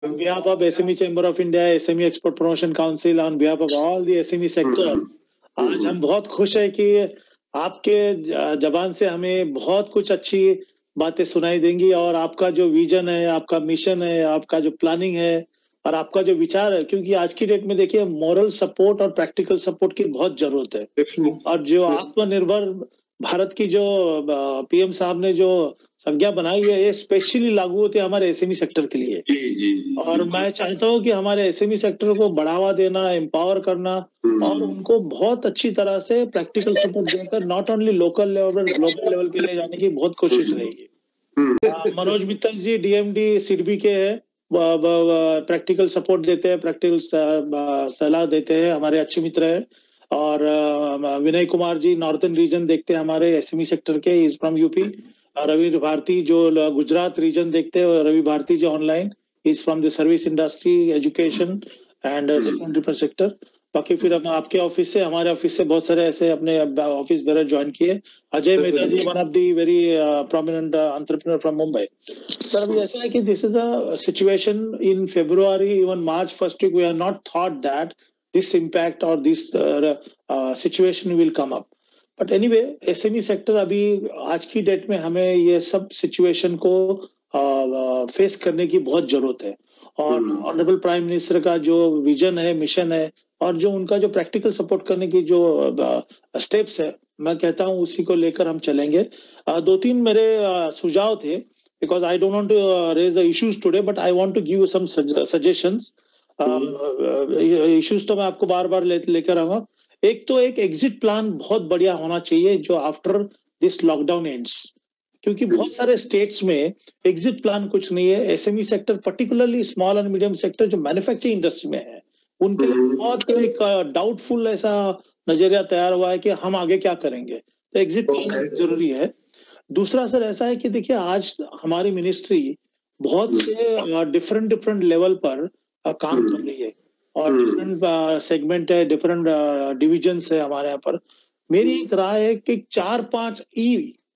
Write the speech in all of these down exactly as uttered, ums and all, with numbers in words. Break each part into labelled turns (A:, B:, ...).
A: On behalf of S M E Chamber of India, S M E Export Promotion Council, on behalf of all the S M E sector, आज हम बहुत खुश है कि आपके जबान से हमें बहुत कुछ अच्छी बातें सुनाई देंगी और आपका जो विजन है, आपका मिशन है, आपका जो प्लानिंग है और आपका जो विचार है, क्योंकि आज की डेट में देखिए मॉरल सपोर्ट और प्रैक्टिकल सपोर्ट की बहुत जरूरत है। और जो आत्मनिर्भर भारत की जो पीएम साहब ने जो संज्ञा बनाई है, ये स्पेशली लागू होती है हमारे एसएमई सेक्टर के लिए।
B: जी, जी, जी,
A: और मैं चाहता हूं कि हमारे एसएमई सेक्टर को बढ़ावा देना, एम्पावर करना और उनको बहुत अच्छी तरह से प्रैक्टिकल सपोर्ट देकर not only local level global level पे ले जाने की बहुत कोशिश रहेगी। मनोज मित्तल जी डीएमडी सिडबी के हैं, प्रैक्टिकल सपोर्ट देते हैं, प्रैक्टिकल सलाह देते हैं, हमारे अच्छे मित्र हैं। और विनय कुमार जी नॉर्थन रीजन देखते हैं हमारे एसएमई सेक्टर के, is from UP. Ravi Bharti जो गुजरात रीजन देखते हैं, रवि भारती जो online, is from the service industry, education and different different sector. बाकी फिर हम आपके ऑफिस से, हमारे ऑफिस से बहुत सारे ऐसे अपने ऑफिस बेरर ज्वाइन किए। Ajay Mehta ji, one of the very prominent entrepreneur from Mumbai. Sir अभी ऐसा है कि this is a situation in February, even March first week we have not thought that this impact और this situation will come up. But anyway SME sector अभी आज की date में हमें ये सब सिचुएशन को फेस uh, करने की बहुत जरूरत है। और ऑनरेबल प्राइम मिनिस्टर का जो विजन है, मिशन है और जो उनका जो प्रैक्टिकल सपोर्ट करने की जो स्टेप्स है, मैं कहता हूं उसी को लेकर हम चलेंगे। दो तीन मेरे सुझाव थे, because I don't want to raise the issues today, but I want to give you some suggestions. Issues तो मैं आपको बार बार ले, लेकर आऊंगा। एक तो एक एग्जिट प्लान बहुत बढ़िया होना चाहिए जो आफ्टर दिस लॉकडाउन एंड्स, क्योंकि बहुत सारे स्टेट्स में एग्जिट प्लान कुछ नहीं है। SME sector particularly small and medium sector जो मैन्युफैक्चरिंग इंडस्ट्री में है, उनके लिए बहुत एक डाउटफुल ऐसा नजरिया तैयार हुआ है कि हम आगे क्या करेंगे। तो एग्जिट प्लान जरूरी है। दूसरा सर ऐसा है कि देखिए आज हमारी मिनिस्ट्री बहुत से डिफरेंट डिफरेंट लेवल पर काम कर रही है और डिफरेंट सेगमेंट है, डिफरेंट डिविजन्स है हमारे यहाँ पर। मेरी एक राय है कि चार पांच ई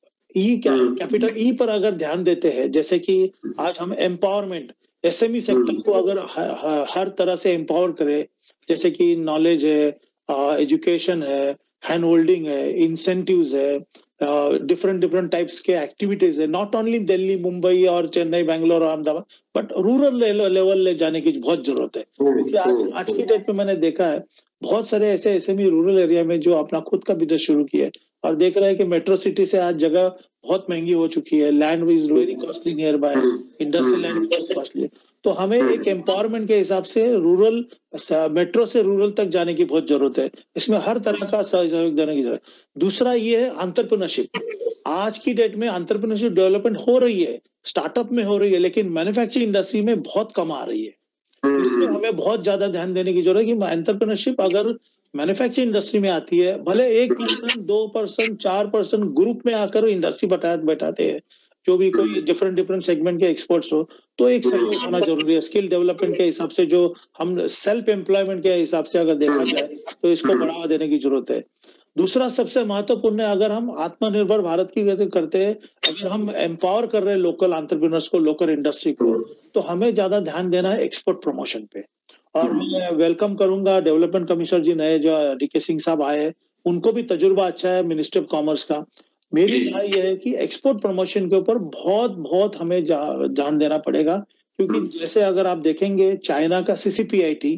A: ई क्या कैपिटल ई पर अगर ध्यान देते हैं, जैसे कि आज हम एम्पावरमेंट एसएमई सेक्टर को अगर ह, हर तरह से एम्पावर करे, जैसे कि नॉलेज है, एजुकेशन है, हैंड होल्डिंग है, इंसेंटिव्स है, डिफरेंट डिफरेंट टाइप्स के एक्टिविटीज है, नॉट ओनली दिल्ली, मुंबई और चेन्नई, बैंगलोर और अहमदाबाद, बट रूरल लेवल ले जाने की बहुत जरूरत है। क्योंकि आज आज की डेट में मैंने देखा है बहुत सारे ऐसे एसएमई रूरल एरिया में जो अपना खुद का बिजनेस शुरू किया है और देख रहे हैं कि मेट्रो सिटी से आज जगह बहुत महंगी हो चुकी है, land is very costly near by, industrial land बहुत कॉस्टली। तो हमें एक एम्पावरमेंट के हिसाब से रूरल, मेट्रो से रूरल तक जाने की बहुत जरूरत है। इसमें हर तरह का सहयोग देने की जरूरत है। दूसरा ये है एंटरप्रेन्योरशिप। आज की डेट में एंटरप्रेन्योरशिप डेवलपमेंट हो रही है, स्टार्टअप में हो रही है, लेकिन मैन्युफैक्चरिंग इंडस्ट्री में बहुत कम आ रही है। इसमें हमें बहुत ज्यादा ध्यान देने की जरूरत है कि एंटरप्रेन्योरशिप अगर मैन्युफैक्चरिंग इंडस्ट्री में आती है, भले एक परसेंट, दो परसेंट, चार परसेंट ग्रुप में आकर इंडस्ट्री बता बैठाते हैं, जो भी कोई डिफरेंट डिफरेंट सेगमेंट के एक्सपर्ट्स हो, तो एक सहयोग होना जरूरी है। स्किल डेवलपमेंट के हिसाब से, जो हम सेल्फ एम्प्लॉयमेंट के हिसाब से अगर देखा जाए तो इसको बढ़ावा देने की जरूरत है। दूसरा सबसे महत्वपूर्ण है, अगर हम आत्मनिर्भर भारत की गति करते हैं, अगर हम एम्पावर कर रहे हैं लोकल एंटरप्रेन्योर्स को, लोकल इंडस्ट्री को, तो हमें ज्यादा ध्यान देना है एक्सपोर्ट प्रमोशन पे। और मैं वेलकम करूंगा डेवलपमेंट कमिश्नर जी नए जो डीके सिंह साहब आए हैं, उनको भी तजुर्बा अच्छा है मिनिस्ट्री ऑफ कॉमर्स का। मेरी राय यह है कि एक्सपोर्ट प्रमोशन के ऊपर बहुत बहुत हमें ध्यान देना पड़ेगा, क्योंकि जैसे अगर आप देखेंगे चाइना का CCPIT,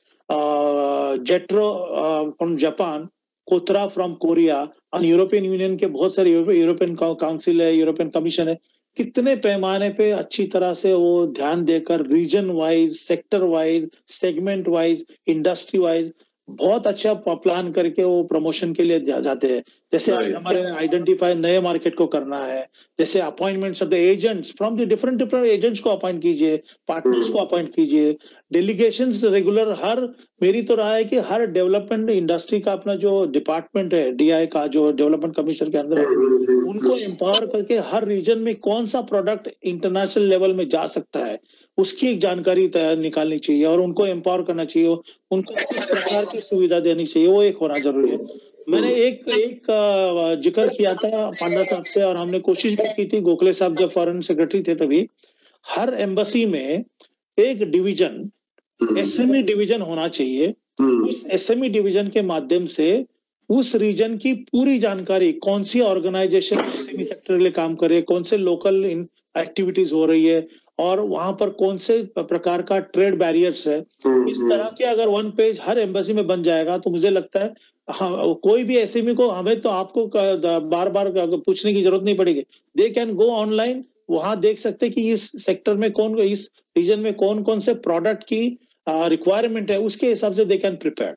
A: JETRO from Japan, KOTRA from Korea और यूरोपियन यूनियन के बहुत सारे यूरोपियन काउंसिल है, यूरोपियन कमीशन है, कितने पैमाने पे अच्छी तरह से वो ध्यान देकर region wise, sector wise, segment wise, industry wise बहुत अच्छा प्लान करके वो प्रमोशन के लिए जाते हैं। जैसे right. हमारे आइडेंटिफाई नए मार्केट को करना है, जैसे appointments of the agents from the different different agents को अपॉइंट कीजिए, पार्टनर्स को अपॉइंट कीजिए, डेलीगेशंस रेगुलर। हर मेरी तो राय है कि हर डेवलपमेंट इंडस्ट्री का अपना जो डिपार्टमेंट है, डीआई का जो डेवलपमेंट कमीशन के अंदर है, उनको एम्पावर करके हर रीजन में कौन सा प्रोडक्ट इंटरनेशनल लेवल में जा सकता है उसकी एक जानकारी निकालनी चाहिए और उनको एम्पावर करना चाहिए, उनको किस प्रकार की सुविधा देनी चाहिए, वो एक होना जरूरी है। मैंने एक एक जिक्र किया था पांडा साहब से, और हमने कोशिश भी की थी, गोखले साहब जब फॉरेन सेक्रेटरी थे तभी, हर एम्बेसी में एक डिवीजन, एसएमई डिवीजन होना चाहिए। उस एसएमई डिवीजन के माध्यम से उस रीजन की पूरी जानकारी, कौन सी ऑर्गेनाइजेशन एसएमई सेक्टर के लिए काम करे, कौन से लोकल एक्टिविटीज हो रही है और वहां पर कौन से प्रकार का ट्रेड बैरियर्स है, इस तरह के अगर वन पेज हर एम्बेसी में बन जाएगा तो मुझे लगता है हाँ, कोई भी एसएमई को, हमें तो आपको बार बार पूछने की जरूरत नहीं पड़ेगी। दे कैन गो ऑनलाइन, वहां देख सकते कि इस सेक्टर में कौन, इस रीजन में कौन कौन से प्रोडक्ट की रिक्वायरमेंट है, उसके हिसाब से दे कैन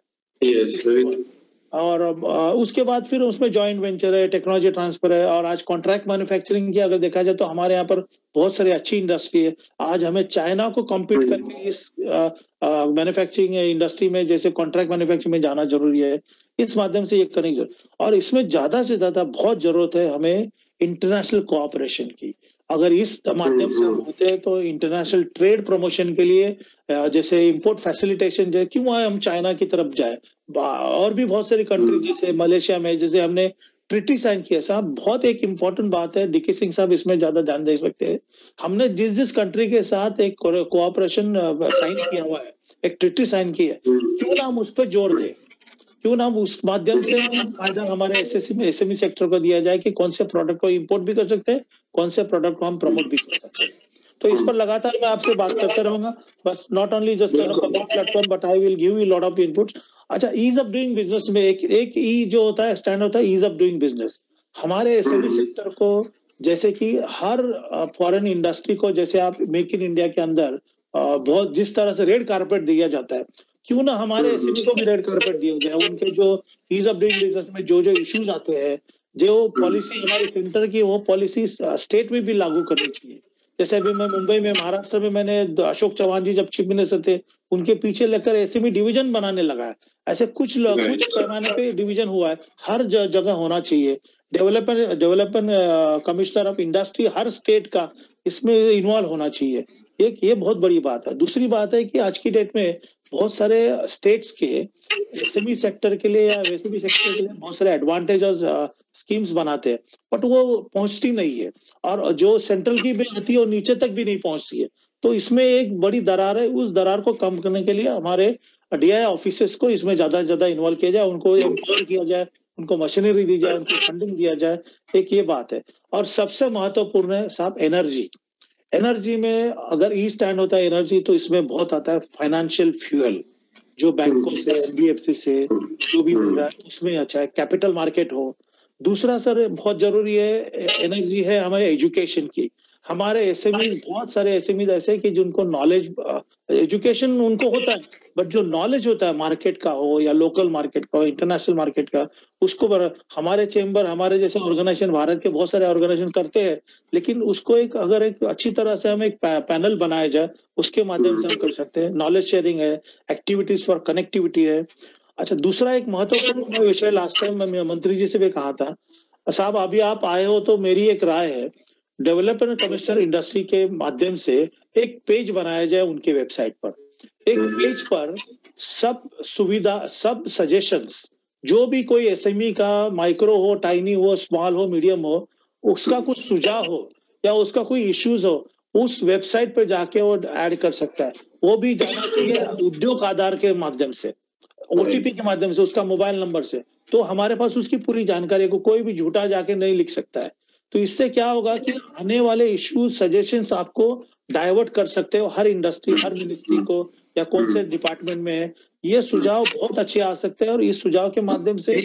A: प्रिपेयर। और uh, उसके बाद फिर उसमें जॉइंट वेंचर है, टेक्नोलॉजी ट्रांसफर है, और आज कॉन्ट्रैक्ट मैन्युफैक्चरिंग की अगर देखा जाए तो हमारे यहाँ पर बहुत सारी अच्छी इंडस्ट्री है। आज हमें चाइना को कम्पीट करके इस मैन्युफैक्चरिंग इंडस्ट्री में, जैसे कॉन्ट्रैक्ट मैन्युफैक्चरिंग में जाना जरूरी है। इस माध्यम से ये करने की जरूरत, और इसमें ज्यादा से ज्यादा बहुत जरूरत है हमें इंटरनेशनल कोऑपरेशन की। अगर इस माध्यम से हम होते हैं तो इंटरनेशनल ट्रेड प्रमोशन के लिए, जैसे इंपोर्ट फैसिलिटेशन, जो क्यों हम चाइना की तरफ जाए, और भी बहुत सारी कंट्री जैसे मलेशिया में, जैसे हमने ट्रिटी साइन किया। साहब बहुत एक इम्पोर्टेंट बात है, डीके सिंह साहब इसमें ज्यादा ध्यान दे सकते हैं। हमने जिस जिस कंट्री के साथ एक कोऑपरेशन साइन किया हुआ है, एक ट्रिटी साइन की है, क्यों ना हम उस पर जोर दें, क्यों ना हम उस माध्यम से फायदा हमारे एसएससी एसएमई सेक्टर को दिया जाए कि कौन से प्रोडक्ट को इंपोर्ट भी कर सकते हैं, कौन से प्रोडक्ट को हम प्रमोट भी कर सकते हैं। तो इस पर लगातार मैं आपसे बात करते रहूंगा, बस not only just platform but I will give you lot of inputs. अच्छा, ईज ऑफ डूइंग बिजनेस में एक एक ई जो होता है, स्टैंड होता है ईज ऑफ डूइंग बिजनेस। हमारे एसएमई सेक्टर को, जैसे कि हर फॉरेन इंडस्ट्री को, जैसे आप मेक इन इंडिया के अंदर बहुत जिस तरह से रेड कारपेट दिया जाता है, क्यों ना हमारे एसएमई को भी रेड कारपेट दिया जाए। उनके जो ईज ऑफ डूइंग बिजनेस में जो जो इश्यूज आते हैं, जो पॉलिसी हमारे सेंटर की, वो पॉलिसी स्टेट में भी लागू करनी चाहिए। जैसे अभी मैं मुंबई में, महाराष्ट्र में, मैंने अशोक चौहान जी जब चीफ मिनिस्टर थे, उनके पीछे लगकर एसएमई डिवीजन बनाने लगा है। ऐसे कुछ कुछ पैमाने पे डिवीजन हुआ है, हर जगह होना चाहिए। Development development commissioner of industry हर स्टेट का इसमें इन्वॉल्व होना चाहिए। एक ये बहुत बड़ी बात है। दूसरी बात है कि आज की डेट में बहुत सारे स्टेट्स के एसएमई सेक्टर के लिए या एसएमई सेक्टर के लिए बहुत सारे एडवांटेज और स्कीम्स बनाते हैं, बट वो पहुंचती नहीं है, और जो सेंट्रल की भी आती है वो नीचे तक भी नहीं पहुंचती है। तो इसमें एक बड़ी दरार है। उस दरार को कम करने के लिए हमारे डीआई ऑफिसर्स को इसमें ज्यादा से ज्यादा इन्वॉल्व किया जाए, उनको एम्पावर किया जाए, उनको मशीनरी दी जाए, उनको फंडिंग दिया जाए। एक ये बात है। और सबसे महत्वपूर्ण है साहब एनर्जी। एनर्जी में अगर ई स्टैंड होता है एनर्जी, तो इसमें बहुत आता है फाइनेंशियल फ्यूल, जो बैंकों से, एनबीएफसी से जो भी मिल रहा है उसमें अच्छा है, कैपिटल मार्केट हो। दूसरा सर बहुत जरूरी है एनर्जी है हमारे एजुकेशन की। हमारे एसएमई, बहुत सारे एसएमई ऐसे हैं कि जिनको नॉलेज, एजुकेशन उनको होता है, बट जो नॉलेज होता है मार्केट का हो या लोकल मार्केट का हो, इंटरनेशनल मार्केट का, उसको हमारे चेंबर, हमारे जैसे ऑर्गेनाइजेशन, भारत के बहुत सारे ऑर्गेनाइजेशन करते हैं, लेकिन उसको एक अगर एक अच्छी तरह से हम एक पैनल बनाया जाए, उसके माध्यम से हम कर सकते हैं। नॉलेज शेयरिंग है, एक्टिविटीज फॉर कनेक्टिविटी है। अच्छा, दूसरा एक महत्वपूर्ण विषय, लास्ट टाइम मैं मंत्री जी से भी कहा था साहब, अभी आप आए हो तो मेरी एक राय है, डेवलपमेंट कमिश्नर इंडस्ट्री के माध्यम से एक पेज बनाया जाए उनके वेबसाइट पर। एक पेज पर सब सुविधा, सब सजेशंस, जो भी कोई एसएमई का, माइक्रो हो, टाइनी हो, स्मॉल हो, मीडियम हो, उसका कुछ सुझाव हो या उसका कोई इश्यूज हो, उस वेबसाइट पर जाके वो ऐड कर सकता है। वो भी जाना चाहिए उद्योग आधार के माध्यम से, ओटीपी के माध्यम से, उसका मोबाइल नंबर से, तो हमारे पास उसकी पूरी जानकारी को कोई भी झूठा जाके नहीं लिख सकता है। तो इससे क्या होगा कि आने वाले इश्यूज, सजेशंस आपको डाइवर्ट कर सकते हो, हर इंडस्ट्री, हर मिनिस्ट्री को, या कौन से डिपार्टमेंट में है, ये सुझाव बहुत अच्छे आ सकते हैं। और इस सुझाव के माध्यम से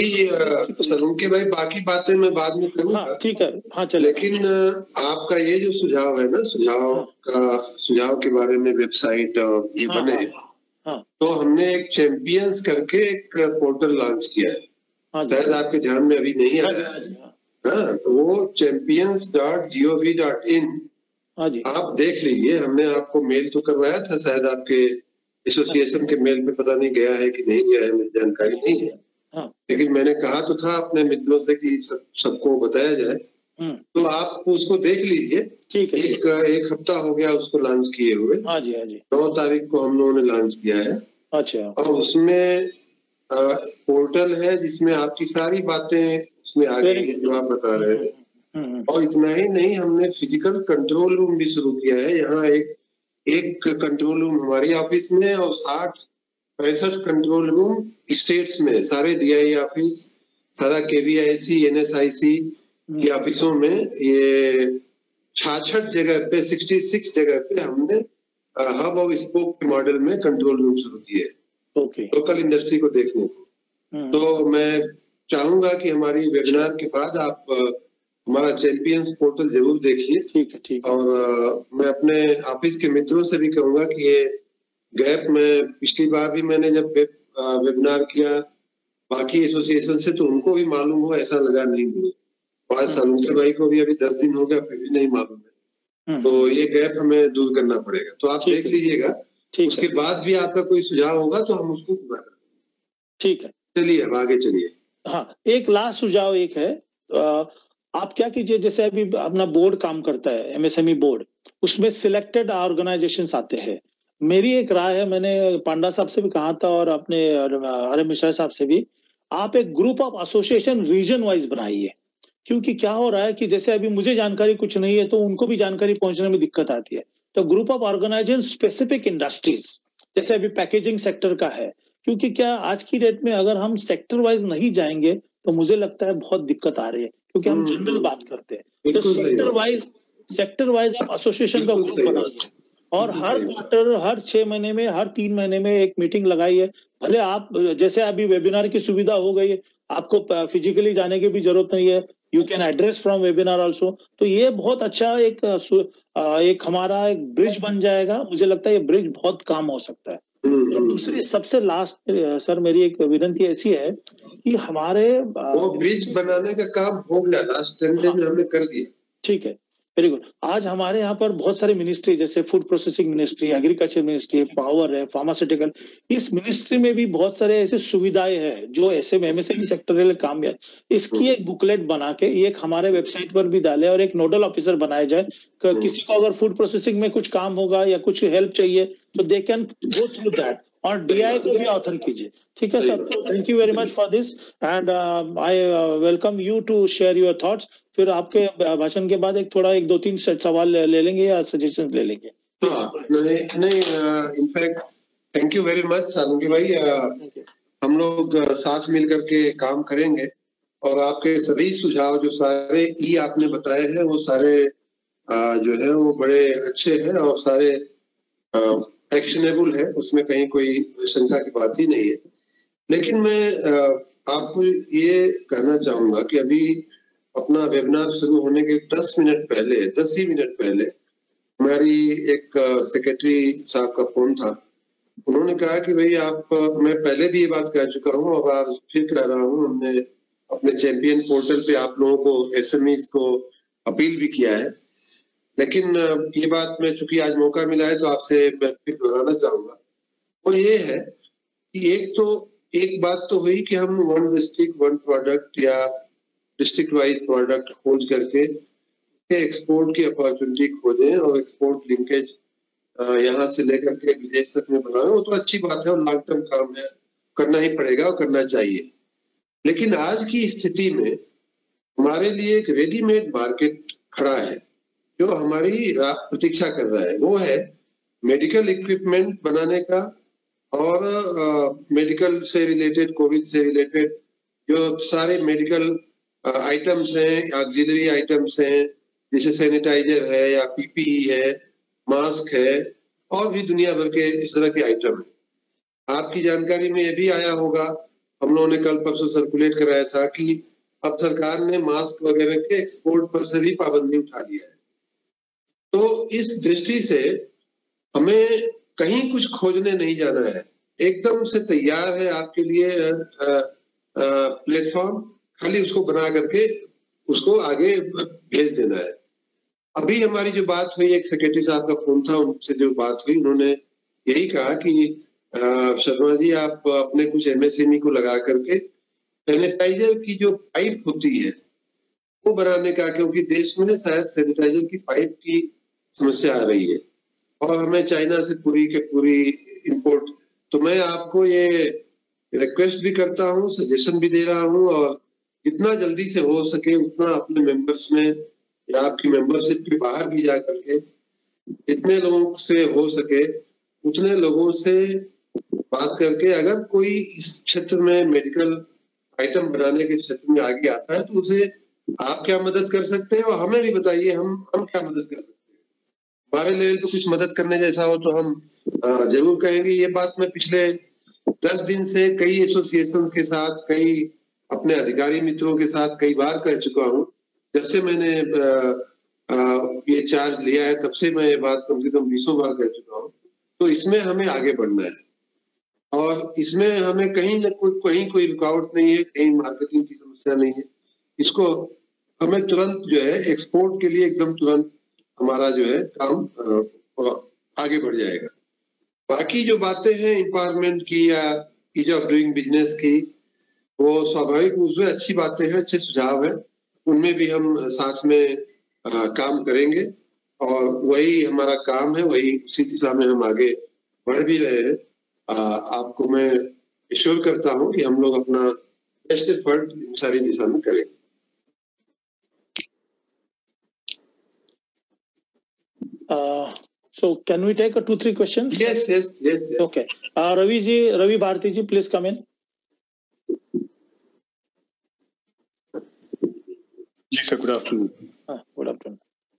B: सर, उनके भाई बाकी बातें मैं बाद में करूंगा।
A: हाँ, ठीक है, हाँ चले।
B: लेकिन आपका ये जो सुझाव है ना, सुझाव हाँ। का सुझाव के बारे में वेबसाइट ये हाँ, बने हाँ, हाँ। तो हमने एक चैंपियंस करके एक पोर्टल लॉन्च किया है, शायद आपके ध्यान में अभी नहीं आया है। हाँ, तो वो champions dot G O V dot in आप देख लीजिए। हमने आपको मेल तो करवाया था, शायद आपके एसोसिएशन के मेल पे पता नहीं गया है कि नहीं गया है, मुझे जानकारी नहीं है। हाँ। लेकिन मैंने कहा तो था अपने मित्रों से कि सब सबको बताया जाए, तो आप उसको देख लीजिए। ठीक है। एक एक हफ्ता हो गया उसको लॉन्च किए हुए। हाँ जी, हाँ जी। नौ तारीख को हम लोगों ने लॉन्च किया है। अच्छा। और उसमें पोर्टल है जिसमें आपकी सारी बातें उसमें आ गई है जो आप बता रहे हैं। और इतना ही नहीं, हमने फिजिकल कंट्रोल रूम भी शुरू किया है। यहाँ एक एक कंट्रोल रूम हमारी ऑफिस में और साठ पैंसठ कंट्रोल रूम स्टेट्स में, सारे डीआई ऑफिस, सारा केवीआईसी, एनएसआईसी की ऑफिसों में ये छियासठ जगह पे, छियासठ जगह पे हमने हब और स्पोक के मॉडल में कंट्रोल रूम शुरू किए
A: ओके
B: लोकल इंडस्ट्री को देखने को। तो मैं चाहूंगा कि हमारी वेबिनार के बाद आप हमारा चैंपियंस पोर्टल जरूर देखिए।
A: ठीक है, ठीक है।
B: और uh, मैं अपने ऑफिस के मित्रों से भी कहूंगा कि ये गैप में पिछली बार भी मैंने जब वेब, वेबिनार किया बाकी एसोसिएशन से, तो उनको भी मालूम हो ऐसा लगा नहीं मुझे। और सालुंके भाई को भी अभी दस दिन हो गया फिर भी नहीं मालूम है। तो ये गैप हमें दूर करना पड़ेगा। तो आप देख लीजिएगा, उसके बाद भी आपका कोई सुझाव होगा तो हम उसको पूरा कर देंगे।
A: ठीक है,
B: चलिए अब आगे चलिए।
A: हाँ, एक लास्ट सुझाव एक है, आ, आप क्या कीजिए, जैसे अभी अपना बोर्ड काम करता है, एमएसएमई बोर्ड, उसमें सिलेक्टेड ऑर्गेनाइजेशंस आते हैं। मेरी एक राय है, मैंने पांडा साहब से भी कहा था और अपने आर मिश्रा साहब से भी, आप एक group of association region wise बनाइए। क्योंकि क्या हो रहा है कि जैसे अभी मुझे जानकारी कुछ नहीं है तो उनको भी जानकारी पहुंचने में दिक्कत आती है। तो group of organisation specific industries, जैसे अभी पैकेजिंग सेक्टर का है, क्योंकि क्या आज की डेट में अगर हम सेक्टर वाइज नहीं जाएंगे तो मुझे लगता है बहुत दिक्कत आ रही है, क्योंकि हम जनरल बात करते हैं। तो सेक्टर वाइज सेक्टर वाइज आप एसोसिएशन का ग्रुप बनाइए और हर क्वार्टर, हर छह महीने में, हर तीन महीने में एक मीटिंग लगाइए। भले आप, जैसे अभी वेबिनार की सुविधा हो गई है, आपको फिजिकली जाने की भी जरूरत नहीं है, you can address from webinar also. तो ये बहुत अच्छा एक एक हमारा एक ब्रिज बन जाएगा। मुझे लगता है ये ब्रिज बहुत काम हो सकता है। और दूसरी सबसे लास्ट सर मेरी एक विनती ऐसी है कि हमारे
B: वो ब्रिज बनाने का काम हो गया, लास्ट टेन डेज में हमने कर दिया।
A: ठीक है, वेरी गुड। आज हमारे यहाँ पर बहुत सारी मिनिस्ट्री, जैसे food processing ministry, agriculture ministry, power है, फार्मास्यूटिकल, इस मिनिस्ट्री में भी बहुत सारे ऐसे सुविधाएं हैं जो ऐसे एमएसएमई सेक्टर के लिए काम है। इसकी एक बुकलेट बना के एक हमारे वेबसाइट पर भी डाले और एक नोडल ऑफिसर बनाया जाए। किसी को अगर फूड प्रोसेसिंग में कुछ काम होगा या कुछ हेल्प चाहिए तो they can go through that, और डीआई को भी ऑथर कीजिए। ठीक है sir, thank you very much for this and I welcome you to share your thoughts. फिर आपके भाषण के बाद एक थोड़ा एक दो तीन सवाल ले, ले लेंगे या सजेशन ले लेंगे।
B: हाँ, नहीं नहीं, in fact thank you very much Salunke भाई। हम लोग साथ मिलकर के काम करेंगे और आपके सभी सुझाव जो सारे ई आपने बताए हैं वो सारे आ, जो है वो बड़े अच्छे हैं और सारे एक्शनेबल है, उसमें कहीं कोई शंका की बात ही नहीं है। लेकिन मैं आ, आपको ये कहना चाहूंगा कि अभी अपना वेबिनार शुरू होने के दस मिनट पहले, दस ही मिनट पहले हमारी एक सेक्रेटरी साहब का फोन था। उन्होंने कहा कि भाई आप, मैं पहले भी ये बात कह चुका हूँ और आज फिर कह रहा हूँ, हमने अपने चैंपियन पोर्टल पे आप लोगों को, एसएमईज को अपील भी किया है। लेकिन ये बात मैं, चूंकि आज मौका मिला है तो आपसे मैं फिर दोहराना चाहूंगा। वो ये है कि एक तो एक बात तो हुई कि हम वन डिस्ट्रिक्ट वन प्रोडक्ट या डिस्ट्रिक्ट वाइज प्रोडक्ट खोज करके एक्सपोर्ट की अपॉर्चुनिटी खोजें और एक्सपोर्ट लिंकेज यहाँ से लेकर के विदेश तक में बनाए। वो तो अच्छी बात है और लॉन्ग टर्म काम है, करना ही पड़ेगा और करना चाहिए। लेकिन आज की स्थिति में हमारे लिए एक रेडीमेड मार्केट खड़ा है जो हमारी प्रतीक्षा कर रहा है। वो है मेडिकल इक्विपमेंट बनाने का और मेडिकल से रिलेटेड, कोविड से रिलेटेड जो सारे मेडिकल आइटम्स हैं, ऑक्सिलरी आइटम्स हैं, जैसे सैनिटाइजर है या पीपीई है, मास्क है और भी दुनिया भर के इस तरह के आइटम है। आपकी जानकारी में ये भी आया होगा, हम लोगों ने कल परसों सर्कुलेट कराया था कि अब सरकार ने मास्क वगैरह के एक्सपोर्ट पर से भी पाबंदी उठा लिया है। तो इस दृष्टि से हमें कहीं कुछ खोजने नहीं जाना है, एकदम से तैयार है आपके लिए प्लेटफॉर्म, खाली उसको बना करके उसको आगे भेज देना है। अभी हमारी जो बात हुई, एक सेक्रेटरी साहब का फोन था, उनसे जो बात हुई उन्होंने यही कहा कि शर्मा जी आप अपने कुछ एमएसएमई को लगा करके सैनिटाइजर की जो पाइप होती है वो बनाने का, क्योंकि देश में शायद सैनिटाइजर की पाइप की समस्या आ रही है और हमें चाइना से पूरी के पूरी इंपोर्ट। तो मैं आपको ये रिक्वेस्ट भी करता हूँ, सजेशन भी दे रहा हूँ और जितना जल्दी से हो सके उतना अपने मेंबर्स में या आपकी मेंबरशिप के बाहर भी जा करके जितने लोगों से हो सके उतने लोगों से बात करके अगर कोई इस क्षेत्र में मेडिकल आइटम बनाने के क्षेत्र में आगे आता है तो उसे आप क्या मदद कर सकते हैं और हमें भी बताइए हम हम क्या मदद कर सकते हैं। हमारे लेवल पे कुछ मदद करने जैसा हो तो हम जरूर कहेंगे। ये बात मैं पिछले दस दिन से कई एसोसिएशन के साथ, कई अपने अधिकारी मित्रों के साथ कई बार कह चुका हूँ। जब से मैंने आ, आ, ये चार्ज लिया है तब से मैं ये बात कम से कम बीसों बार कह चुका हूँ। तो इसमें हमें आगे बढ़ना है और इसमें हमें कहीं न कोई कहीं कोई रुकावट नहीं है, कहीं मार्केटिंग की समस्या नहीं है। इसको हमें तुरंत जो है एक्सपोर्ट के लिए एकदम तुरंत हमारा जो है काम आ, आगे बढ़ जाएगा। बाकी जो बातें हैं एम्पावरमेंट की या ईज ऑफ डूइंग बिजनेस की, वो स्वाभाविक रूप से अच्छी बातें हैं, अच्छे सुझाव हैं, उनमें भी हम साथ में आ, काम करेंगे और वही हमारा काम है, वही उसी दिशा में हम आगे बढ़ भी रहे हैं। आ, आपको मैं एश्योर करता हूं कि हम लोग अपना बेस्ट एफर्ट इन सारी दिशा में करेंगे।
A: uh, so can we take a two three questions?
B: Yes, yes, yes, yes.
A: Okay. uh, Ravi ji, Ravi Bharti ji, please come in.
C: Yes sir, good afternoon.
A: uh, good afternoon.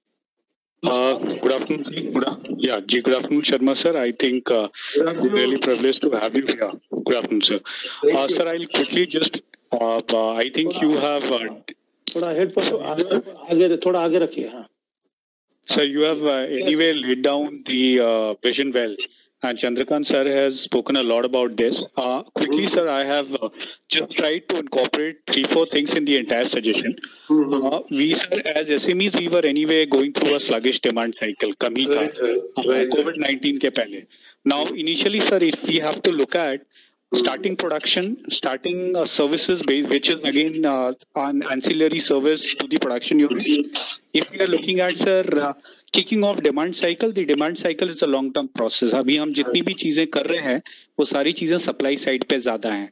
C: Uh, good afternoon. Good, yeah, G, good afternoon, Sharma sir. I think uh, we're really privileged to have you here. Good afternoon, sir. Uh, sir, I'll quickly just. Uh, uh, I think you have. Uh,
A: थोड़ा head पर आगे थोड़ा आगे रखिए। हाँ.
C: Sir, you have uh, anyway laid down the uh, vision well, and Chandrakant sir has spoken a lot about this. Uh, quickly, sir, I have uh, just tried to incorporate three, four things in the entire suggestion. Uh, we, sir, as S M Es, we were anyway going through a sluggish demand cycle. Kami tha, uh, COVID nineteen ke pehle. Now, initially, sir, if we have to look at starting production, starting uh, services base, which is again uh, an ancillary service to the production unit. If we are looking at, sir, uh, kicking off demand cycle, the demand cycle is a long term process. अभी हम जितनी भी चीजें कर रहे हैं वो सारी चीजें सप्लाई साइड पे ज्यादा हैं।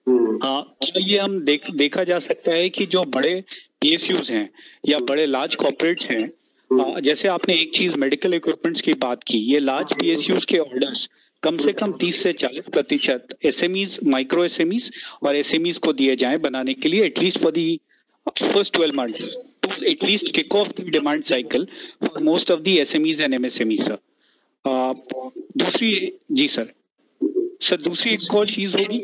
C: uh, क्या ये हम देख देखा जा सकता है कि जो बड़े पीएसयूज हैं या बड़े लार्ज कॉर्पोरेट्स हैं, uh, जैसे आपने एक चीज मेडिकल इक्विपमेंट्स की बात की, ये लार्ज पीएसयूज के ऑर्डर्स कम से कम तीस से चालीस प्रतिशत एसएमईज, माइक्रो एसएमईज और एसएमईज को दिए जाएं बनाने के लिए, at least for the first twelve months to at least kick off the demand cycle for most of the S M Es and M S M Es, sir. Uh, दूसरी जी sir sir दूसरी एक और चीज होगी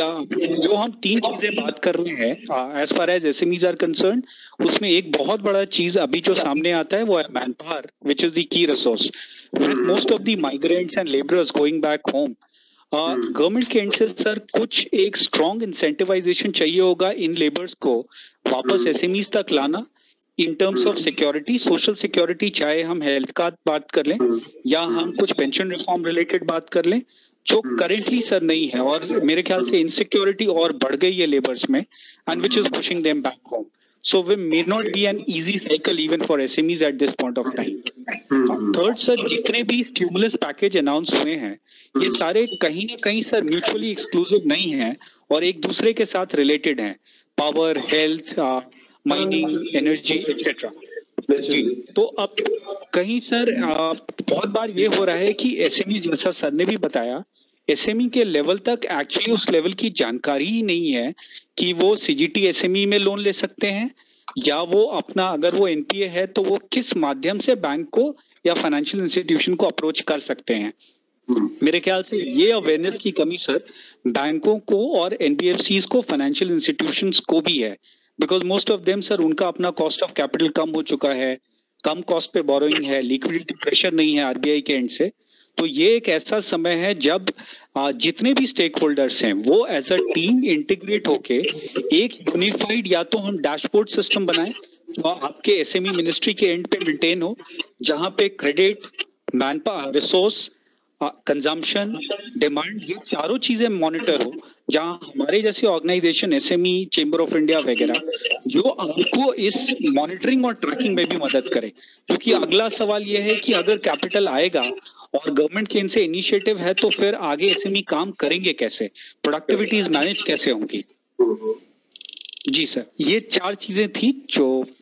C: कि जो हम तीन चीजें बात कर रहे हैं as far as S M Es are concern, उसमें एक बहुत बड़ा चीज अभी जो सामने आता है वो है man power, which is the key resource. With most of the migrants and labourers going back home, government के एंड से सर कुछ एक स्ट्रॉन्ग इंसेंटिवाइजेशन चाहिए होगा इन लेबर्स को वापस एसएमईज तक लाना in terms of security, social security, चाहे हम हेल्थ का बात कर लें या हम कुछ पेंशन रिफॉर्म रिलेटेड बात कर लें, जो करेंटली सर नहीं है। और मेरे ख्याल से इनसिक्योरिटी और बढ़ गई है लेबर्स में, and which is pushing them back home. So we may not be an easy cycle even for S M Es at this point of time. Third, sir, जितने भी स्टिमुलस पैकेज अनाउंस हुए हैं ये सारे कहीं ना कहीं सर म्यूचुअली एक्सक्लूसिव नहीं हैं और एक दूसरे के साथ रिलेटेड हैं, power, health, mining, energy etcetera. जी, तो अब कहीं सर आ, बहुत बार ये हो रहा है कि एसएमई, जैसा सर ने भी बताया, एसएमई के लेवल तक एक्चुअली उस लेवल की जानकारी ही नहीं है कि वो सीजीटी एसएमई में लोन ले सकते हैं या वो अपना, अगर वो एनपीए है तो वो किस माध्यम से बैंक को या फाइनेंशियल इंस्टीट्यूशन को अप्रोच कर सकते हैं। मेरे ख्याल से ये अवेयरनेस की कमी सर बैंकों को और एनबीएफसीज को, फाइनेंशियल इंस्टीट्यूशंस को भी है, because most of them sir उनका अपना कॉस्ट ऑफ कैपिटल कम हो चुका है, कम कॉस्ट पे बोरोइंग है, लिक्विडिटी प्रेशर नहीं है आरबीआई के एंड से। तो ये एक ऐसा समय है जब जितने भी स्टेक होल्डर्स हैं वो एज अ टीम इंटीग्रेट होके एक यूनिफाइड या तो हम डैशबोर्ड सिस्टम बनाएं जो आपके एसएमई मिनिस्ट्री के एंड पे मेंटेन हो, जहां पे credit, man power, resource, consumption, demand, ये चारों चीजें मॉनिटर हो, जहां हमारे जैसे organisation, SME, chamber of India वगैरह, जो आपको इस मॉनिटरिंग और ट्रैकिंग में भी मदद करे। क्योंकि अगला सवाल यह है कि अगर कैपिटल आएगा और गवर्नमेंट के इनसे इनिशिएटिव है तो फिर आगे एसएमई काम करेंगे कैसे, प्रोडक्टिविटीज मैनेज कैसे होंगी। जी सर, ये चार चीजें थी जो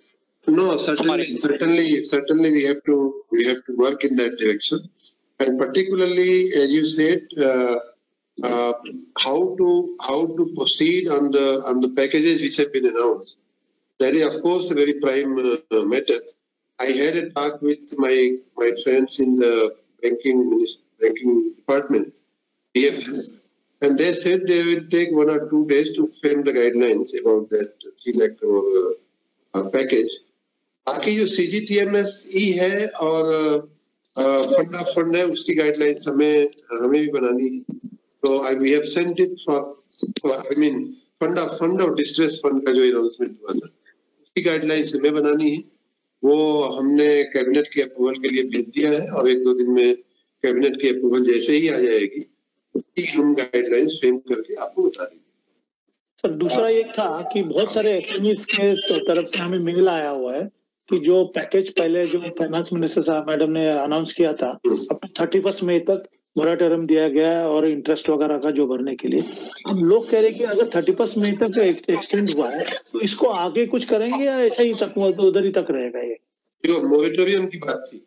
B: No, certainly, certainly, certainly we have to we have to work in that direction, and particularly as you said, uh, uh, how to how to proceed on the on the packages which have been announced. That is, of course, a very prime uh, matter. I had a talk with my my friends in the banking banking department, D F S, and they said they will take one or two days to frame the guidelines about that three lakh crore uh, package. बाकी जो C G T M S E है और fund of fund है उसकी guidelines हमें हमें भी बनानी है. तो I we have sent it for I mean fund of fund और डिस्ट्रेस फंड का जो अनाउंसमेंट हुआ था उसकी गाइडलाइंस हमें बनानी है. वो हमने कैबिनेट की अप्रूवल के लिए भेज दिया है और एक दो दिन में कैबिनेट की अप्रूवल जैसे ही आ जाएगी हम गाइडलाइंस फ्रेम करके आपको बता देंगे.
A: सर दूसरा ये था कि बहुत सारे एसएमईज के तरफ से हमें मेल आया हुआ है कि जो पैकेज पहले जो फाइनेंस मिनिस्टर साहब मैडम ने अनाउंस किया था अब थर्टी फर्स्ट मई तक मोराटोरियम दिया गया है और इंटरेस्ट वगैरह का जो भरने के लिए. हम लोग कह रहे हैं कि अगर थर्टी फर्स्ट मई तक एक्सटेंड हुआ है तो इसको आगे कुछ करेंगे या ऐसा ही तक उधर ही तक रहेगा. ये
B: जो मोरेटोरियम की बात थी,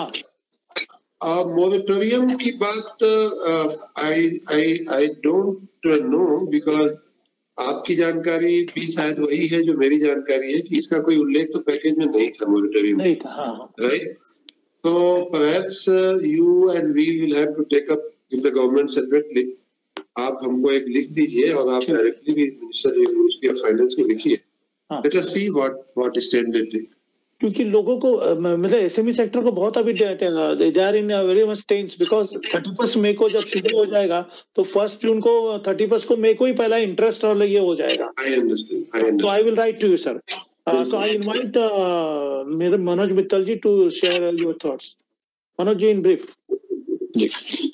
B: हाँ मोरेटोरियम की बात आई I I don't know because आपकी जानकारी भी शायद वही है जो मेरी जानकारी है कि इसका कोई उल्लेख तो पैकेज में नहीं था मोरेटोरियम
A: नहीं था.
B: Right. So perhaps uh, you and we will have to take up with the government separately. आप हमको एक लिख दीजिए और आप डायरेक्टली भी मिनिस्टर मिनिस्ट्री ऑफ फाइनेंस को लिखिए. Let us see what what stand they take.
A: क्योंकि लोगों को मतलब एसएमई सेक्टर को बहुत अभी they are in very much tense because thirty first May को जब शुरू हो जाएगा तो फर्स्ट जून को थर्टी फर्स्ट को मई को ही पहला इंटरेस्ट और ये हो जाएगा.
B: I understand. I understand.
A: So I will write to you, sir. Uh, so I invite uh, Manoj Mittal ji to share your thoughts. Manoj ji in brief.
C: जी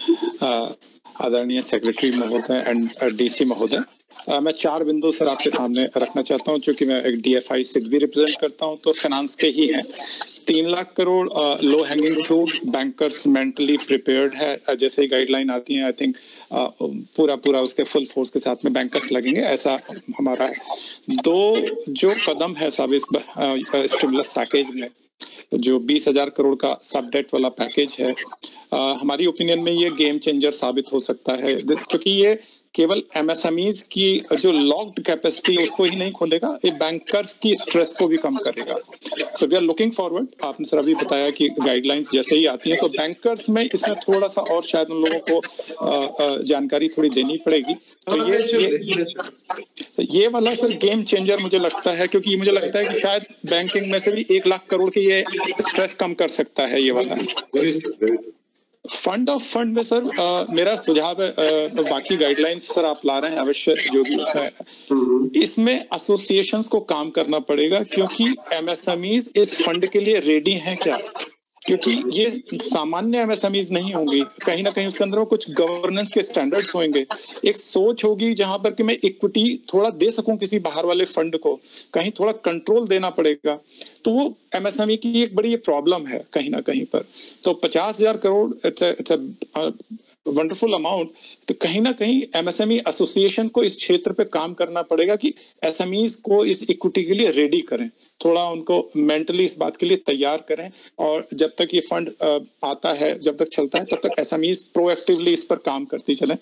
C: आदरणीय secretary महोदय and DC महोदय, Uh, मैं चार बिंदु sir आपके सामने रखना चाहता हूं. चूंकि मैं एक डीएफआई सिड भी रिप्रेजेंट करता हूं तो फाइनेंस के ही हैं. तीन lakh crore low hanging fruit, bankers mentally prepared है. uh, जैसे ही गाइडलाइन आती है आई थिंक uh, पूरा पूरा उसके फुल फोर्स के साथ में बैंकर्स लगेंगे, ऐसा हमारा है. दो जो कदम है साहब इस स्टिमुलस पैकेज में, जो बीस हजार करोड़ का सब डेट वाला पैकेज है, uh, हमारी ओपिनियन में ये गेम चेंजर साबित हो सकता है क्योंकि ये केवल एमएसएमईज की जो लॉक्ड कैपेसिटी उसको ही नहीं खोलेगा, ये बैंकर्स की स्ट्रेस को भी कम करेगा. So we are looking forward. आपने सर अभी बताया कि गाइडलाइंस जैसे ही आती हैं तो बैंकर्स में इसमें थोड़ा सा और शायद उन लोगों को आ, आ, जानकारी थोड़ी देनी पड़ेगी. तो ये ये, ये ये वाला सर गेम चेंजर मुझे लगता है, क्योंकि मुझे लगता है कि शायद बैंकिंग में से भी एक लाख करोड़ की ये स्ट्रेस कम कर सकता है ये वाला. फंड ऑफ फंड में सर आ, मेरा सुझाव है, आ, बाकी गाइडलाइंस सर आप ला रहे हैं अवश्य जो भी है, इसमें एसोसिएशंस को काम करना पड़ेगा क्योंकि एमएसएमईज इस फंड के लिए रेडी हैं क्या, क्योंकि ये सामान्य एमएसएमईज नहीं होंगी. कहीं ना कहीं उसके अंदर कुछ गवर्नेंस के स्टैंडर्ड्स होंगे, एक सोच होगी जहां पर कि मैं इक्विटी थोड़ा दे सकूं किसी बाहर वाले फंड को, कहीं थोड़ा कंट्रोल देना पड़ेगा. तो वो एमएसएमई की एक बड़ी प्रॉब्लम है कहीं ना कहीं पर. तो पचास हजार crore it's it's a wonderful amount. तो कहीं ना कहीं एमएसएमई एसोसिएशन को इस क्षेत्र पे काम करना पड़ेगा कि एसएमईज को इस इक्विटी के लिए रेडी करें, थोड़ा उनको मेंटली इस बात के लिए तैयार करें. और जब तक ये फंड आता है, जब तक चलता है, तब तक एसएमईज प्रोएक्टिवली इस पर काम करती चलें.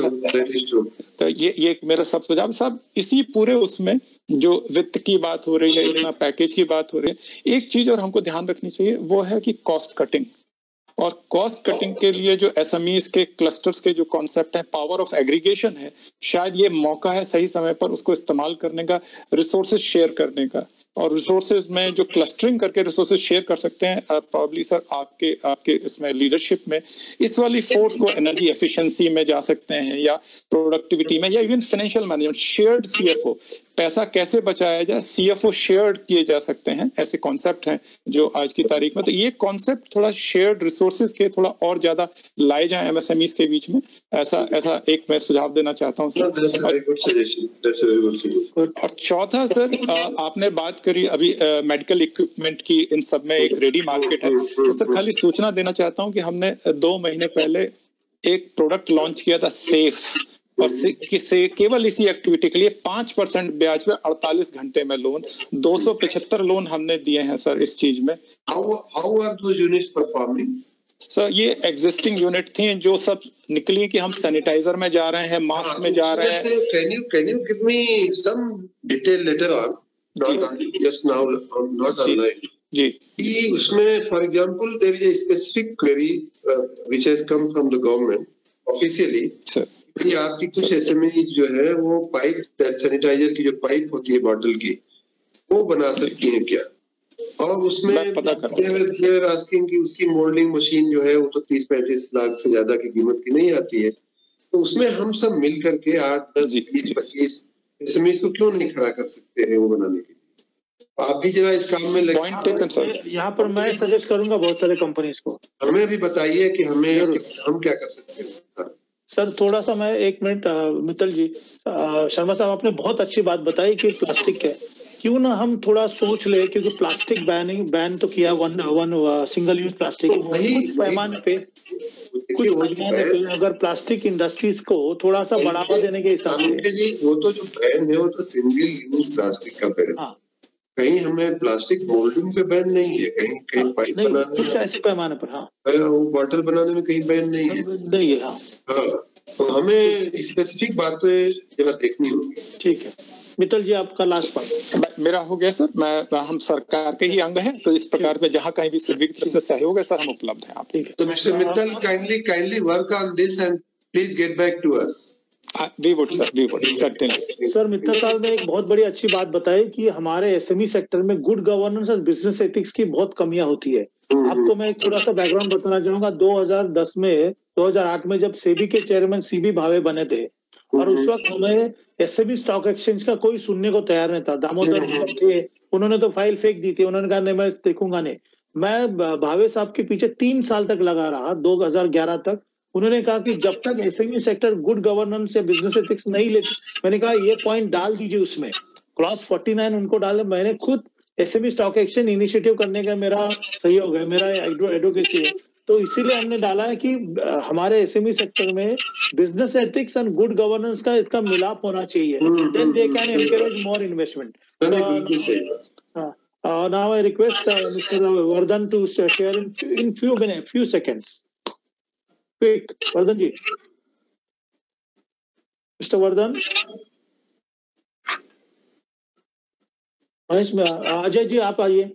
C: तो ये ये मेरा सब सुझाव साहब. इसी पूरे उसमें जो वित्त की बात हो रही है, इतना पैकेज की बात हो रही है, एक चीज और हमको ध्यान रखनी चाहिए वो है कि कॉस्ट कटिंग. और कॉस्ट कटिंग के लिए जो एसएमईज के क्लस्टर्स के जो कॉन्सेप्ट है, पावर ऑफ एग्रीगेशन है, शायद ये मौका है सही समय पर उसको इस्तेमाल करने का, रिसोर्सेज शेयर करने का. और रिसोर्सेज में जो क्लस्टरिंग करके रिसोर्सेज शेयर कर सकते हैं, प्रॉब्ली सर आपके आपके इसमें लीडरशिप में इस वाली फोर्स को एनर्जी एफिशिएंसी में जा सकते हैं, या प्रोडक्टिविटी में, या even financial management, shared CFO, पैसा कैसे बचाया जाए, सीएफओ शेयर्ड किए जा सकते हैं. ऐसे कॉन्सेप्ट हैं जो आज की तारीख में. तो ये कॉन्सेप्ट थोड़ा शेयर्ड रिसोर्सेज के थोड़ा और ज्यादा लाए जाए एमएसएमईज के बीच में, ऐसा ऐसा एक मैं सुझाव देना चाहता हूँ सर. और चौथा सर, आपने बात करी अभी मेडिकल इक्विपमेंट की, इन सब में एक रेडी मार्केट है. तो सर खाली सूचना देना चाहता हूँ कि हमने दो महीने पहले एक प्रोडक्ट लॉन्च किया था सेफ,
D: और से, से केवल इसी एक्टिविटी के लिए पांच परसेंट ब्याज पे अड़तालीस घंटे में लोन, दो सौ पचहत्तर लोन हमने दिए हैं सर इस चीज में।
B: How how are those units performing?
D: Sir ये एग्जिस्टिंग यूनिट थी जो सब निकली कि हम सैनिटाइजर में जा रहे हैं, मास्क में जा रहे हैं।
B: Can you can you give me some detail later on? Not just now, not online.
D: जी
B: कि उसमें for example there is a specific query uh, which has come from the government officially.
D: Sir
B: कि आपकी कुछ SME जो है वो pipe sanitiser की जो पाइप होती है बॉटल की वो बना सकती हैं क्या? और उसमें आस्किंग की उसकी मोल्डिंग मशीन जो है वो तो तीस पैंतीस लाख से ज्यादा की कीमत की नहीं आती है, तो उसमें हम सब मिल करके आठ दस बीस पच्चीस एसएमई को क्यों नहीं खड़ा कर सकते हैं वो बनाने के लिए? आप भी जरा इस काम में लगे।
A: यहाँ पर मैं सजेस्ट करूंगा बहुत सारे कंपनीज को,
B: हमें भी बताइए कि हमें हम क्या कर सकते हैं सर।
A: सर थोड़ा सा मैं एक मिनट मित्तल जी, शर्मा साहब आपने बहुत अच्छी बात बताई कि प्लास्टिक है, क्यों ना हम थोड़ा सोच ले, क्योंकि प्लास्टिक बैनिंग बैन तो किया one one single use plastic, कुछ पैमाने पे कुछ पैमाने पे अगर प्लास्टिक इंडस्ट्रीज को थोड़ा सा बढ़ावा देने के हिसाब से,
B: वो तो जो बैन है वो तो सिंगल यूज प्लास्टिक का बैन, कहीं हमें प्लास्टिक मोल्डिंग पे बैन नहीं है, कहीं कहीं पाइप बनाने
A: कुछ ऐसे पैमाने पर, हाँ
B: वो बॉटल बनाने में कहीं बैन नहीं है,
A: नहीं है, हाँ
B: हाँ, तो हमें स्पेसिफिक बातें जरा देखनी होगी। ठीक है
A: मित्तल जी, आपका लास्ट पॉइंट।
D: मेरा हो गया सर, मैं हम सरकार के ही अंग हैं, तो इस प्रकार में जहाँ कहीं भी सभी तरफ से सहयोग है सर हम उपलब्ध हैं। आप
B: तो mister Mittal kindly kindly work on this and please get back to us.
D: We would sir, we would certainly.
A: Sir Mittal साहब ने एक बहुत बड़ी अच्छी बात बताई कि हमारे एसएमई सेक्टर में गुड गवर्नेंस और बिजनेस एथिक्स की बहुत कमियां होती है। आपको मैं थोड़ा सा बैकग्राउंड बताना चाहूंगा। दो हज़ार दस में दो हज़ार आठ में जब सेबी के चेयरमैन सीबी भावे बने थे और उस वक्त हमें एसएमई स्टॉक एक्सचेंज का कोई सुनने को तैयार नहीं था। दामोदर जी थे, उन्होंने तो फाइल फेंक दी थी, उन्होंने कहा नहीं मैं देखूंगा नहीं। मैं भावे साहब के पीछे तीन साल तक लगा रहा, दो हज़ार ग्यारह तक। उन्होंने कहा कि जब तक एसएमई सेक्टर गुड गवर्नेंस या बिजनेस एथिक्स नहीं लेती, मैंने कहा ये पॉइंट डाल दीजिए उसमें, क्लॉज उनचास उनको डाले। मैंने खुद एसएमई स्टॉक एक्सचेंज इनिशिएटिव करने का मेरा सहयोग है, मेरा एडवोकेसी है, तो इसीलिए हमने डाला है कि हमारे एसएमई सेक्टर में business ethics and good governance का इसका मिलाप होना चाहिए, then they can encourage more investment. Now I request mister Vardhan to share in few minute few seconds quick. Vardhan ji, mister Vardhan, Mahesh में अजय जी आप आइए।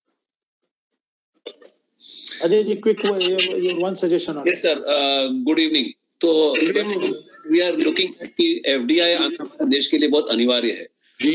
A: Ajay ji, quick one suggestion.
E: Yes sir, good evening. तो we are looking कि एफडीआई आंध्र प्रदेश के लिए बहुत अनिवार्य है।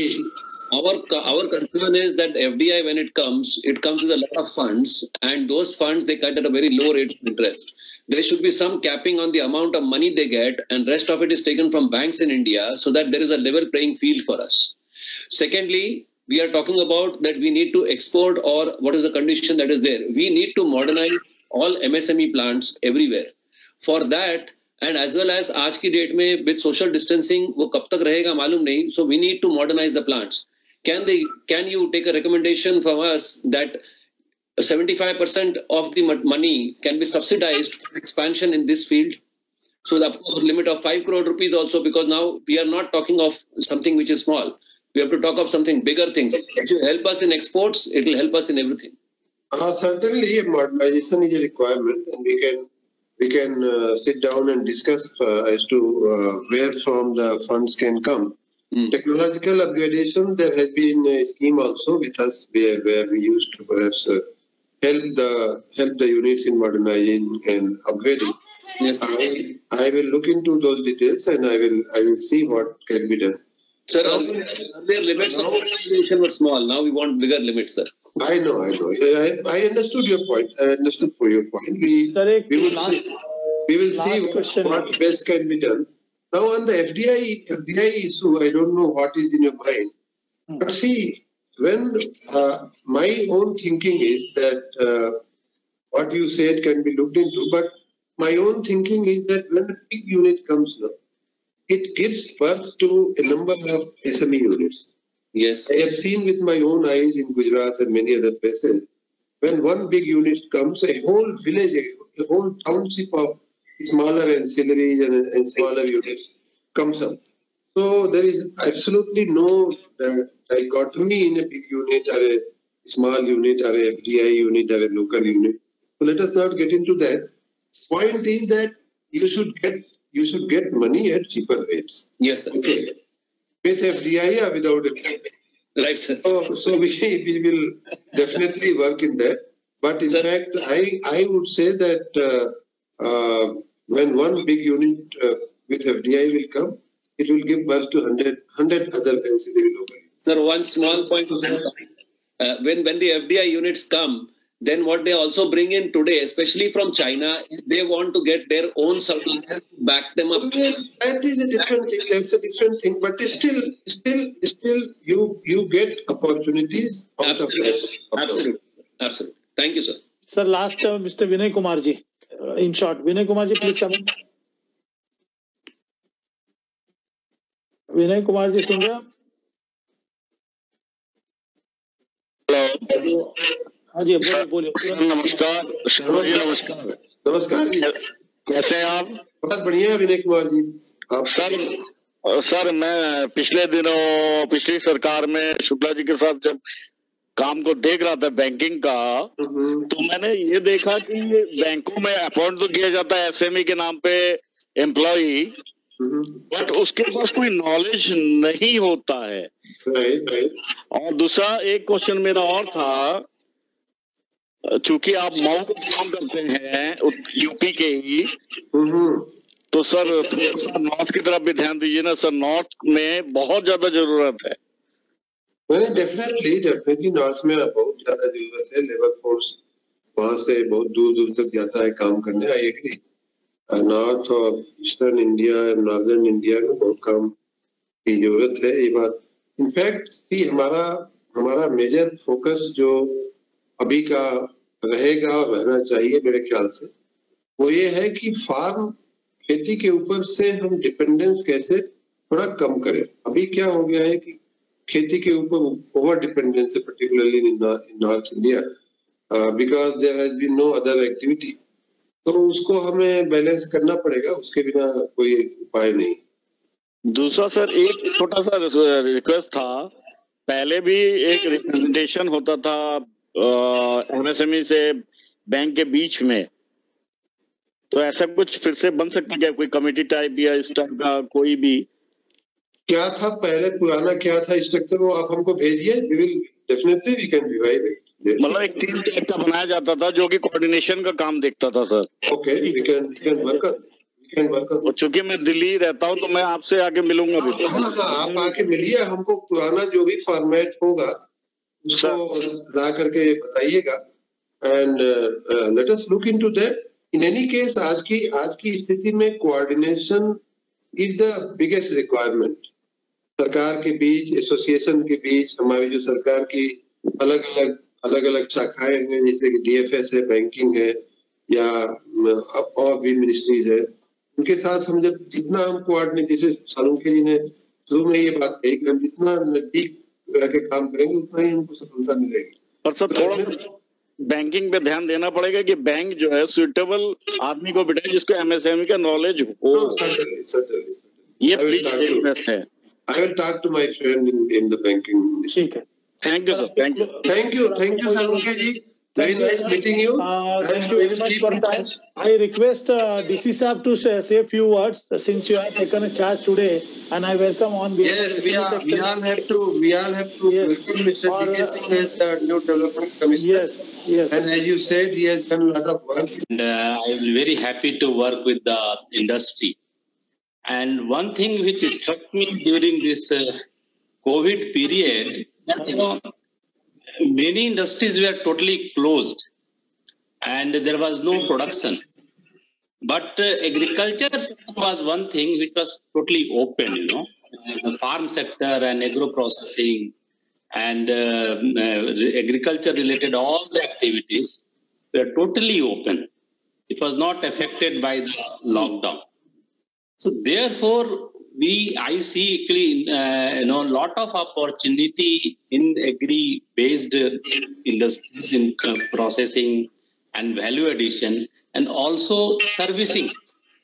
E: Our our concern is that F D I, when it comes, it comes with a lot of funds, and those funds they cut at a very low rate of interest. There should be some capping on the amount of money they get, and rest of it is taken from banks in India, so that there is a level playing field for us. Secondly, we are talking about that we need to export, or what is the condition that is there? We need to modernize all M S M E plants everywhere. For that, and as well as आज की date में with social distancing वो कब तक रहेगा मालूम नहीं, so we need to modernize the plants. Can they? Can you take a recommendation from us that seventy-five percent of the money can be subsidized for expansion in this field? So the limit of five crore rupees also, because now we are not talking of something which is small. We have to talk of something bigger things. It will help us in exports. It will help us in everything.
B: Uh, certainly, modernization is a requirement, and we can we can uh, sit down and discuss uh, as to uh, where from the funds can come. Mm. Technological upgradation, there has been a scheme also with us where, where we used to perhaps uh, help the help the units in modernizing and upgrading.
E: Yes,
B: I, I will look into those details and I will I will see what can be done.
E: Sir, earlier limits of modernization were small. Now we want bigger limits, sir.
B: I know, I know. I, I understood your point. I understood for your point. We, we will
A: last,
B: see, we will see what, what best can be done. Now on the F D I F D I issue, I don't know what is in your mind. Hmm. But see, when uh, my own thinking is that uh, what you said can be looked into, but my own thinking is that when a big unit comes now, it gives birth to a number of S M E units.
E: Yes.
B: I have seen with my own eyes in Gujarat and many other places, when one big unit comes, a whole village, a whole township of smaller ancillaries and, and smaller units comes up. So there is absolutely no uh, dichotomy in a big unit or a small unit or a F D I unit or a local unit. So let us not get into that. Point is that you should get you should get money at cheaper rates.
E: Yes, sir.
B: Okay. With F D I or without F D I.
E: Right, sir.
B: So, so we, we will definitely work in that. But in sir, fact, I, I would say that uh, uh, when one big unit uh, with F D I will come, it will give birth to one hundred other N C D V local units.
E: Sir, one small point. Uh, when, when the F D I units come, then what they also bring in today, especially from China, is they want to get their own suppliers, back them up.
B: Well, that is a different thing. That's a different thing. But still, still, still, you you get opportunities out
E: Absolutely.
B: of that.
E: Absolutely. Absolutely. Thank you, sir.
A: Sir, last uh, Mister Vinay Kumar ji. Uh, in short, Vinay Kumar ji, please come in. Vinay Kumar ji, सुन रहे हैं?
F: Hello.
A: हाँ जी, बोलिए बोलिए.
F: नमस्कार शर्मा जी, नमस्कार.
B: नमस्कार जी.
F: कैसे हैं आप?
B: बहुत बढ़िया है विनय कुमार जी. आप
F: सर सर मैं पिछले दिनों पिछली सरकार में शुक्ला जी के साथ जब काम को देख रहा था बैंकिंग का, तो मैंने ये देखा कि बैंकों में अपॉइंट तो किया जाता है एसएमई के नाम पे एम्प्लॉई, बट उसके पास कोई नॉलेज नहीं होता है.
B: Right right.
F: और दूसरा एक क्वेश्चन मेरा और था, चूंकि आप मऊ में काम करते हैं यूपी के ही, तो सर थोड़ा सा नॉर्थ की तरफ भी ध्यान दीजिए ना सर. नॉर्थ में बहुत ज्यादा जरूरत है.
B: नहीं, डेफिनेटली डेफिनेटली नॉर्थ में बहुत ज्यादा जरूरत है. लेबर फोर्स वहां से बहुत दूर दूर तक जाता है काम करने. I agree. नॉर्थ और ईस्टर्न इंडिया नॉर्दर्न इंडिया में बहुत काम की जरूरत है, ये बात. इनफैक्ट सी हमारा हमारा मेजर फोकस जो अभी का रहेगा और रहना चाहिए मेरे ख्याल से, वो ये है कि फार्म खेती के ऊपर से हम डिपेंडेंस कैसे थोड़ा कम करें. अभी क्या हो गया है कि खेती के ऊपर ओवर डिपेंडेंस है, particularly in north India, because there has been no other activity. तो उसको हमें बैलेंस करना पड़ेगा, उसके बिना कोई उपाय नहीं.
F: दूसरा सर एक छोटा सा रिक्वेस्ट था, पहले भी एक रिप्रेजेंटेशन होता था एमएसएमई से बैंक के बीच में, तो ऐसा कुछ फिर से बन सकता है क्या, कोई कमेटी टाइप या इस टाइप का कोई भी?
B: क्या था पहले, पुराना क्या था स्ट्रक्चर, वो आप हमको भेजिए. We will definitely we can revive it.
F: मतलब एक टीम टाइप का बनाया जाता था जो कि कोऑर्डिनेशन का काम देखता था sir.
B: Okay, we can we can work we can work.
F: और चूंकि मैं दिल्ली रहता हूँ तो मैं आपसे आके मिलूंगा भी.
B: हाँ हाँ, आप आके मिलिए, हमको पुराना जो भी फॉर्मेट होगा उसको ला करके बताइएगा, and let us look into that. In any case आज की आज की स्थिति में coordination is the biggest requirement. सरकार के बीच, एसोसिएशन के बीच, हमारी जो सरकार की अलग अलग अलग अलग शाखाएं हैं, जैसे कि डीएफएस है, बैंकिंग है, या और भी मिनिस्ट्रीज है, उनके साथ हम जब जितना हम कोऑर्डिनेट, जैसे सालुंके जी ने शुरू में ये बात कही कि हम जितना नजदीक रह के काम करेंगे उतना ही हमको सफलता मिलेगी.
F: पर सर थोड़ा बैंकिंग पे ध्यान देना पड़ेगा कि बैंक जो है सुइटेबल आदमी को बिठाए जिसको एमएसएमई का नॉलेज हो. ये प्लीज रिक्वेस्ट है.
B: I will talk to my friend in, in the banking ministry.
A: ठीक है.
F: Thank you sir. Thank you.
B: Thank you. Thank you, Salunke ji. Very nice meeting you.
A: Uh,
B: and
A: thank you very much for that. I request uh, D C Saab to say, say a few words uh, since you have taken a charge today, and I welcome on behalf
B: Yes,
A: of the
B: we are. We all have to. We all have to
A: Yes.
B: welcome Mister
A: Or,
B: D K Singh as the new development commissioner.
A: Yes, yes.
B: And as you said, he has done a lot of work.
G: And uh, I will be very happy to work with the industry. And one thing which struck me during this uh, COVID period, that you know, many industries were totally closed, and there was no production. But uh, agriculture was one thing which was totally open. You know, uh, the farm sector and agro processing and uh, uh, agriculture-related all the activities were totally open. It was not affected by the lockdown. So therefore, we I see actually uh, you know a lot of opportunity in agri-based industries in uh, processing and value addition, and also servicing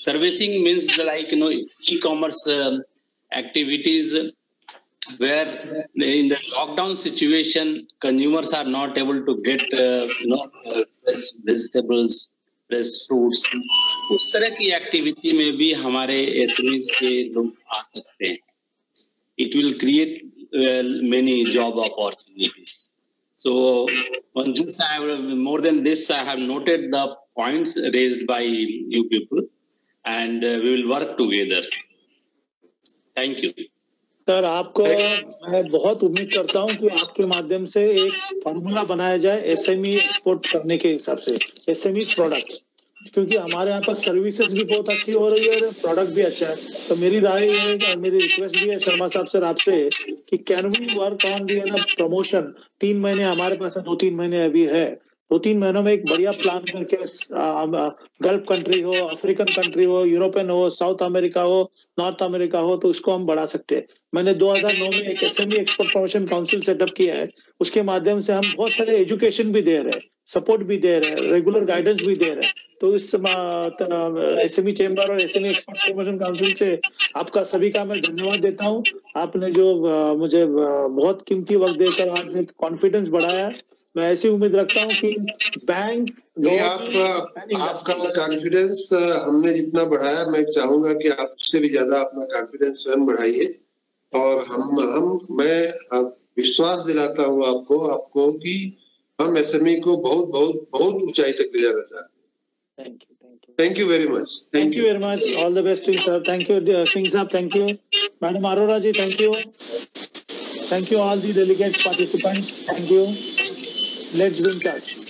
G: servicing means the, like, you know, e-commerce uh, activities where in the lockdown situation, consumers are not able to get, uh, you know, uh, fresh vegetables, fresh fruits. उस तरह की activity में भी हमारे SMEs के लोग आ सकते हैं. It will create uh, many job opportunities. So on this, I have, more than this, I have noted the points raised by you people, and uh, we will work together. Thank you.
A: Sir, आपको मैं बहुत उम्मीद करता हूं कि आपके माध्यम से एक फॉर्मूला बनाया जाए एसएमई एक्सपोर्ट करने के हिसाब से, एसएमई प्रोडक्ट्स, क्योंकि हमारे यहाँ पर सर्विसेज भी बहुत अच्छी हो रही है, प्रोडक्ट भी अच्छा है. तो मेरी राय है और मेरी रिक्वेस्ट भी है शर्मा साहब सर आपसे कि can we work on the ना प्रमोशन. तीन महीने हमारे पास दो तीन महीने अभी है, दो तीन महीनों में एक बढ़िया प्लान करके गल्फ कंट्री हो, अफ्रीकन कंट्री हो, यूरोपियन हो, साउथ अमेरिका हो, नॉर्थ अमेरिका हो, तो इसको हम बढ़ा सकते हैं. मैंने दो हज़ार नौ में एक SME export promotion council set up किया है. उसके माध्यम से हम बहुत सारे एजुकेशन भी दे रहे हैं, सपोर्ट भी दे रहे हैं, रेगुलर गाइडेंस भी दे रहे हैं. तो इस एसएमई चेंबर और एसएमई एक्सपोर्ट प्रमोशन काउंसिल से आपका सभी का मैं धन्यवाद देता हूं. आपने जो मुझे बहुत कीमती वक्त देकर आज कॉन्फिडेंस बढ़ाया, मैं ऐसी उम्मीद रखता हूं कि बैंक
B: नहीं, आप आपका कॉन्फिडेंस हमने जितना बढ़ाया, मैं चाहूंगा कि आपसे भी ज्यादा अपना कॉन्फिडेंस स्वयं बढ़ाइए. और हम हम मैं विश्वास दिलाता हूं आपको आपको कि हम एसएमई को बहुत बहुत बहुत ऊंचाई तक ले जाना चाहते हैं.
A: Thank you, thank you,
B: thank you very much.
A: Thank you very much. All the best to you sir. Thank you Singh साहब. Thank you madam Arora ji. Thank you. Thank you all the delegates participants. Thank you. Let's be in touch.